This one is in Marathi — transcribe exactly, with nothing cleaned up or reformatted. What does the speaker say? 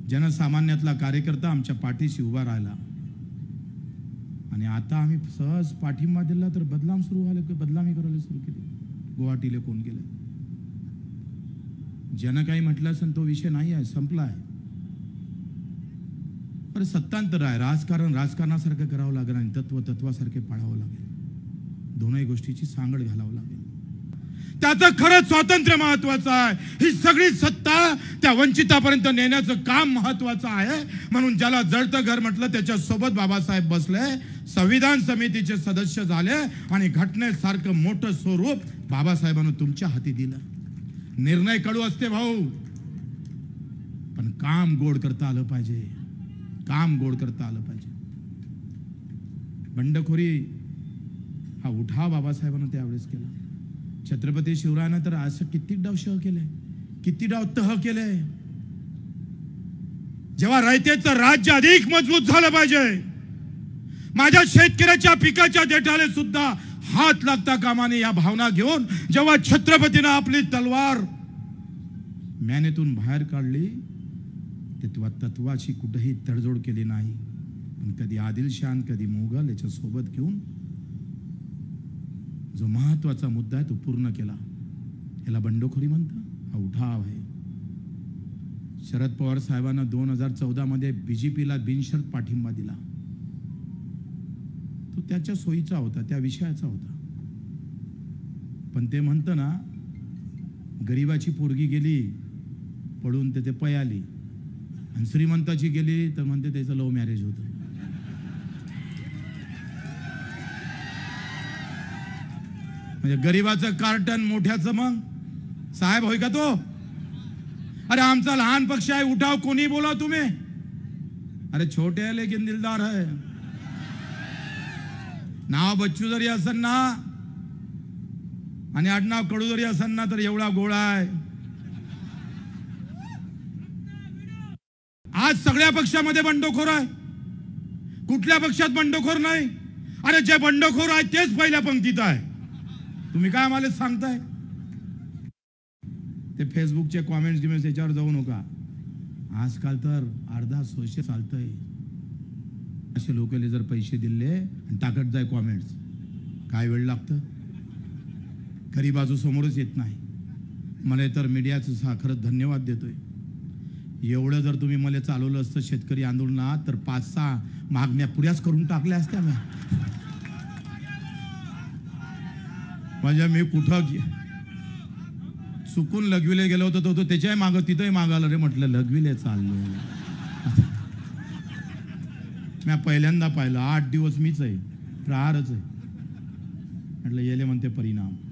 जनसामान्यातला कार्यकर्ता आमच्या पाठीशी उभा राहिला आणि आता आम्ही सहज पाठिंबा दिला तर बदनाम सुरू झाले, बदनामी करायला सुरू केली. गुवाहाटीला कोण गेलं? जन काही म्हटलं असेल तो विषय नाही आहे, संपला आहे. अरे सत्तांतर आहे, राजकारण राजकारणासारखं करावं लागेल आणि तत्व तत्वासारखे पाळावं लागेल. दोनही गोष्टीची सांगड घालावं लागेल. त्याचं खरंच स्वातंत्र्य महत्वाचं आहे. ही सगळी सत्ता त्या वंचितापर्यंत नेण्याचं काम महत्वाचं आहे. म्हणून ज्याला जळतं घर म्हटलं त्याच्या सोबत बाबासाहेब बसले, संविधान समितीचे सदस्य झाले आणि घटनेसारखं मोठं स्वरूप बाबासाहेबांनी तुमच्या हाती दिलं. निर्णय कडू असते भाऊ, पण काम गोड करता आलं पाहिजे. काम गोड करता आलं पाहिजे. बंडखोरी हा उठाव बाबासाहेबांनी त्यावेळेस केला. छत्रपती शिवरायानं तर असं किती डाव शह केले, किती डाव तह केले. जेव्हा रयतेचं राज्य अधिक मजबूत झालं पाहिजे, माझ्या शेतकऱ्याच्या पिकाच्या देठाले सुद्धा हात लागता कामाने या भावना घेऊन जेव्हा छत्रपतीनं आपली तलवार म्यानेतून बाहेर काढली तेव्हा तत्वाची कुठेही तडजोड केली नाही. पण कधी आदिलशान कधी मोगल याच्या सोबत घेऊन जो महत्वाचा मुद्दा आहे तो पूर्ण केला. याला बंडखोरी म्हणतात, हा उठाव आहे. शरद पवार साहेबांना दोन हजार चौदा मध्ये बीजेपीला बिनशर्त पाठिंबा दिला. तो त्याच्या सोयीचा होता, त्या विषयाचा होता. पण ते म्हणतं ना, गरीबाची पोरगी गेली पडून ते ते पयाली आणि श्रीमंताची गेली तर म्हणते त्याचं लव्ह मॅरेज होतं. म्हणजे गरीबाचं कार्टन मोठ्याचं मग साहेब होय का तो? अरे आमचा लहान पक्ष आहे, उठाव कोणी बोला तुम्ही. अरे छोटे आहे लेकिन दिलदार है. नाव बच्चू जरी असन ना आणि आडनाव कडू जरी असन ना तर एवढा गोळा आहे. आज सगळ्या पक्षामध्ये बंडखोर आहे, कुठल्या पक्षात बंडखोर नाही. अरे जे बंडखोर आहे तेच पहिल्या पंक्तीत आहे. तुम्ही काय आम्हाला सांगताय? ते फेसबुकचे कॉमेंट्स गिमेंट्स याच्यावर जाऊ नका. आजकाल तर अर्धा सोशल चालतंय. असे लोकांनी जर पैसे दिले आणि टाकत जाय कॉमेंट्स, काय वेळ लागतं. खरी बाजू समोरच येत नाही. मला तर मीडियाचं खरंच धन्यवाद देतोय. एवढं जर तुम्ही मला चालवलं असतं शेतकरी आंदोलनात तर पाच सहा मागण्या पुऱ्याच करून टाकल्या असत्या. मी म्हणजे मी कुठं चुकून लघवीले गेलो होतो तो त्याच्याही मागं तिथंही मागायला रे. म्हटलं लघवीले चाललो. मी पहिल्यांदा पाहिलं. आठ दिवस मीच आहे, प्रहारच आहे. म्हटलं येले म्हणते परिणाम.